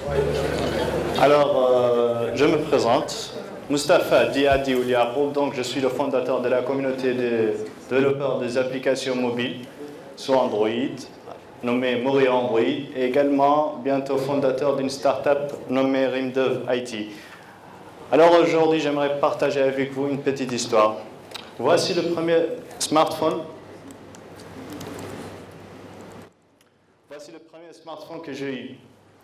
Alors, je me présente. Moustapha Diadi Ouliaroub, donc je suis le fondateur de la communauté des développeurs des applications mobiles sur Android, nommée Mori Android, et également bientôt fondateur d'une start-up nommée Rimdev IT. Alors aujourd'hui, j'aimerais partager avec vous une petite histoire. Voici le premier smartphone. Voici le premier smartphone que j'ai eu.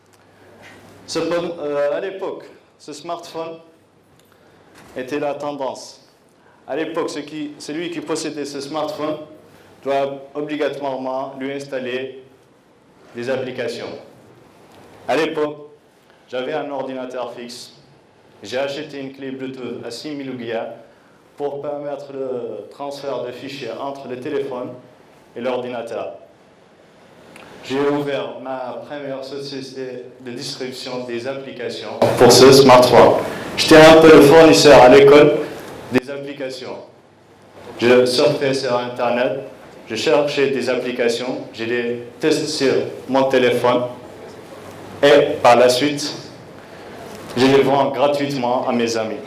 À l'époque, ce smartphone était la tendance. À l'époque, celui qui possédait ce smartphone doit obligatoirement lui installer des applications. À l'époque, j'avais un ordinateur fixe. J'ai acheté une clé Bluetooth à 6000 Ouguiya pour permettre le transfert de fichiers entre le téléphone et l'ordinateur. J'ai ouvert ma première société de distribution des applications pour ce smartphone. J'étais un peu le fournisseur à l'école des applications. Je surfais sur Internet, je cherchais des applications, je les testais sur mon téléphone et par la suite, je les vends gratuitement à mes amis.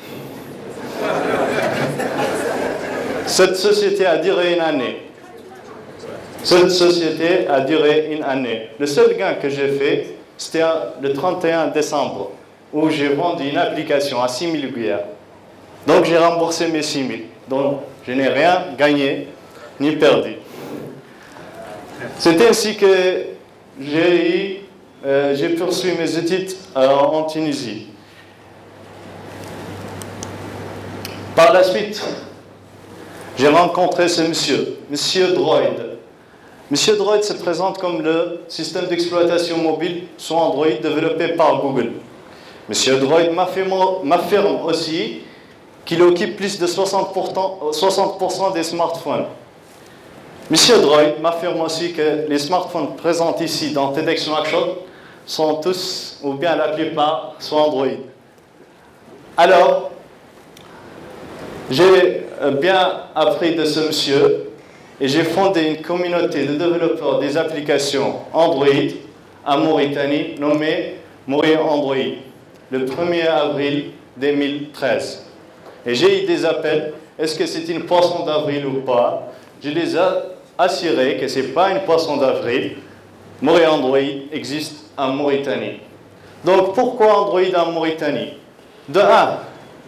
Cette société a duré une année. Le seul gain que j'ai fait, c'était le 31 décembre, où j'ai vendu une application à 6000 Ouguiya. Donc j'ai remboursé mes 6000. Donc je n'ai rien gagné ni perdu. C'est ainsi que j'ai poursuivi mes études en Tunisie. Par la suite, j'ai rencontré ce monsieur Droid. Monsieur Droid se présente comme le système d'exploitation mobile sur Android développé par Google. Monsieur Droid m'affirme aussi qu'il occupe plus de 60% des smartphones. Monsieur Droid m'affirme aussi que les smartphones présents ici dans TEDx Nouakchott sont tous, ou bien la plupart, sur Android. Alors, j'ai bien appris de ce monsieur et j'ai fondé une communauté de développeurs des applications Android en Mauritanie nommée Mori Android le 1er avril 2013. Et j'ai eu des appels, est-ce que c'est une poisson d'avril ou pas? Je les ai assurés que ce n'est pas une poisson d'avril. Mori Android existe en Mauritanie. Donc pourquoi Android en Mauritanie? De un,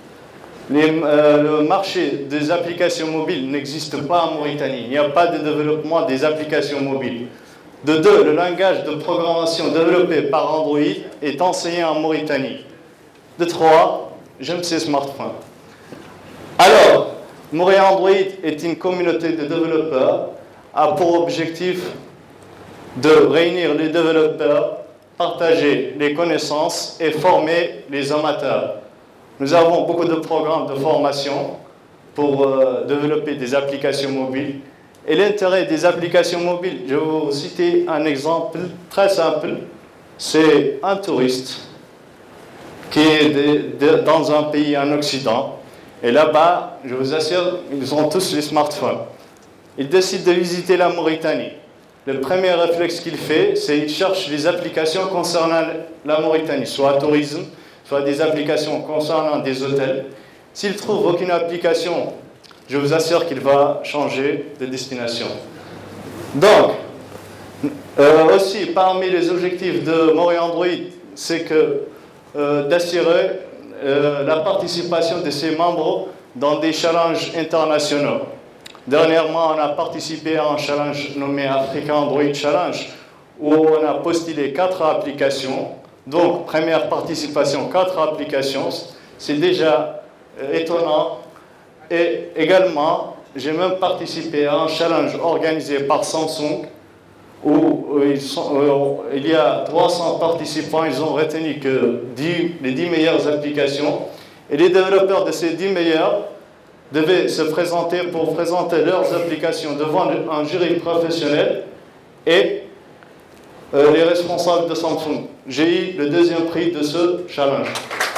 le marché des applications mobiles n'existe pas en Mauritanie. Il n'y a pas de développement des applications mobiles. De deux, le langage de programmation développé par Android est enseigné en Mauritanie. De trois, j'aime ces smartphones. Alors, Mori Android est une communauté de développeurs a pour objectif de réunir les développeurs, partager les connaissances et former les amateurs. Nous avons beaucoup de programmes de formation pour développer des applications mobiles. Et l'intérêt des applications mobiles, je vais vous citer un exemple très simple. C'est un touriste qui est dans un pays en Occident. Et là-bas, je vous assure, ils ont tous les smartphones. Il décide de visiter la Mauritanie. Le premier réflexe qu'il fait, c'est qu'il cherche les applications concernant la Mauritanie, soit tourisme, soit des applications concernant des hôtels. S'il ne trouve aucune application, je vous assure qu'il va changer de destination. Donc, aussi, parmi les objectifs de Mori Android, c'est d'assurer la participation de ses membres dans des challenges internationaux. Dernièrement, on a participé à un challenge nommé Africa Android Challenge, où on a postulé 4 applications. Donc, première participation, 4 applications. C'est déjà étonnant. Et également, j'ai même participé à un challenge organisé par Samsung, où il y a 300 participants. Ils ont retenu que les 10 meilleures applications. Et les développeurs de ces 10 meilleures devaient se présenter pour présenter leurs applications devant un jury professionnel et les responsables de Samsung. J'ai eu le 2e prix de ce challenge.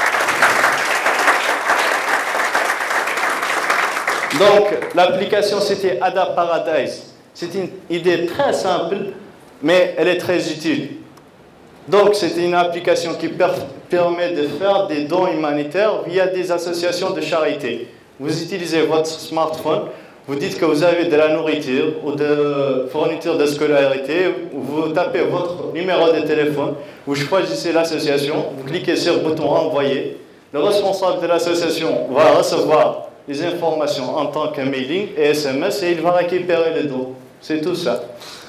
Donc, l'application, c'était Ada Paradise. C'est une idée très simple, mais elle est très utile. Donc, c'est une application qui permet de faire des dons humanitaires via des associations de charité. Vous utilisez votre smartphone, vous dites que vous avez de la nourriture ou de fourniture de scolarité, vous tapez votre numéro de téléphone, vous choisissez l'association, vous cliquez sur le bouton envoyer. Le responsable de l'association va recevoir les informations en tant que mailing et SMS et il va récupérer les dons. C'est tout ça.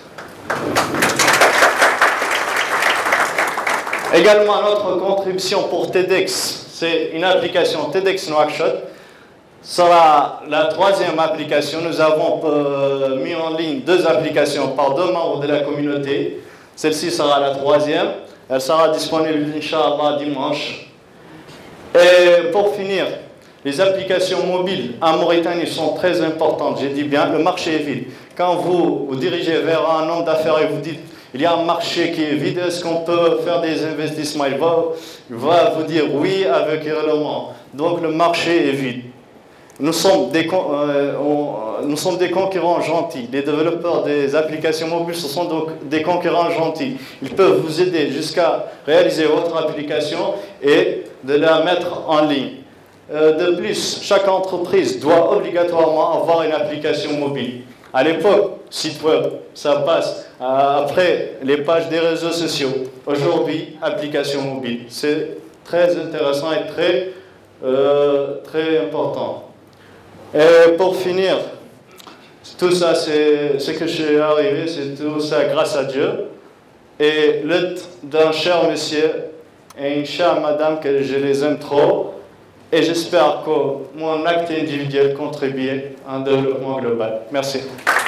Également, notre contribution pour TEDx, c'est une application TEDx Nouakchott. Sera la troisième application. Nous avons mis en ligne 2 applications par 2 membres de la communauté. Celle-ci sera la troisième. Elle sera disponible, Inch'Allah, dimanche. Et pour finir, les applications mobiles en Mauritanie sont très importantes. J'ai dit bien, le marché est vide. Quand vous vous dirigez vers un homme d'affaires et vous dites il y a un marché qui est vide, est-ce qu'on peut faire des investissements? Il va vous dire oui avec hurlement. Donc le marché est vide. Nous sommes des concurrents gentils. Les développeurs des applications mobiles, ce sont donc des concurrents gentils. Ils peuvent vous aider jusqu'à réaliser votre application et de la mettre en ligne. De plus, chaque entreprise doit obligatoirement avoir une application mobile. À l'époque, site web, ça passe. Après, les pages des réseaux sociaux. Aujourd'hui, application mobile. C'est très intéressant et très important. Et pour finir, tout ça, c'est ce que je suis arrivé, c'est tout ça grâce à Dieu. Et l'aide d'un cher monsieur et une chère madame que je les aime trop. Et j'espère que mon acte individuel contribue à un développement global. Merci.